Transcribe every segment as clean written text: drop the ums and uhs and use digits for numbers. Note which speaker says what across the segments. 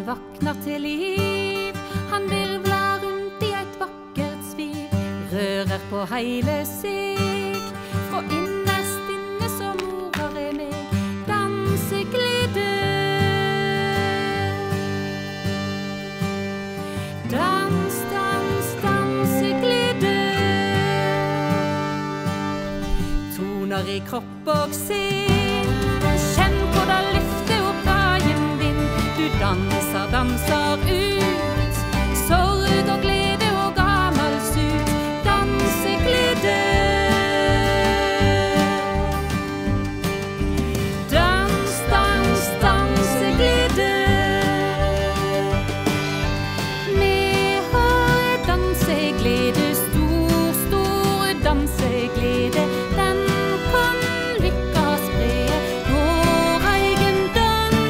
Speaker 1: vaknar til liv. Han virvlar rundt i eit vakkert sviv, rører på heile seg. Frå innerst inne så morar eg meg danseglede. Dans, dans, danseglede. Toner i kropp og sinn, kjenn på det lyfte og praien din. Du danser, danser ut sorg og glede og gammel sut. Danseglede. Dans, dans, danseglede. Vi har danseglede, stor, stor danseglede. Den kan lykkes bre vår egen dans.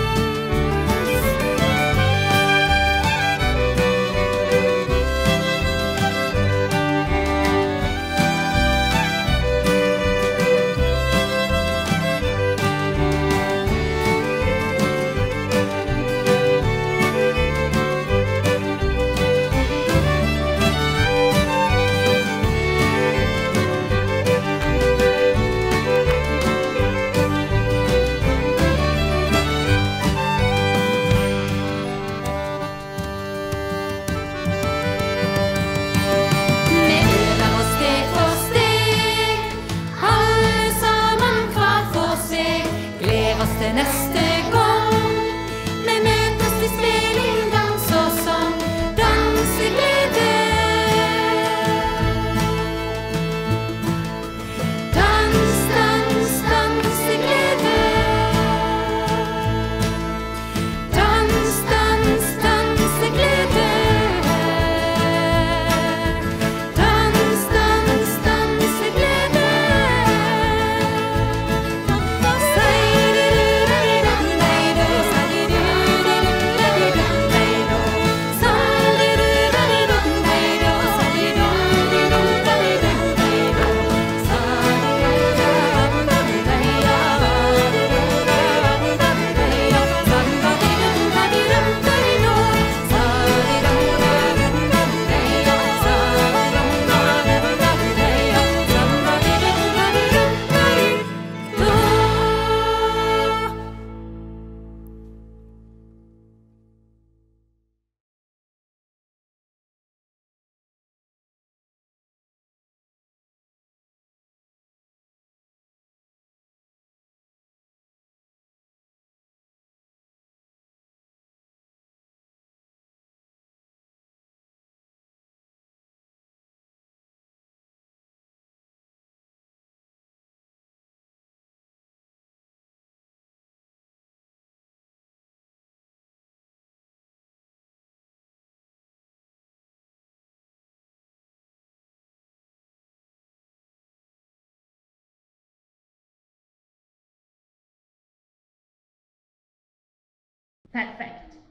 Speaker 1: Til neste gang vi møtes til spilling, dans og sang. Danseglede. Dans, dans, danseglede. Dans, dans, danseglede. Dans, dans, danseglede.
Speaker 2: Perfekt.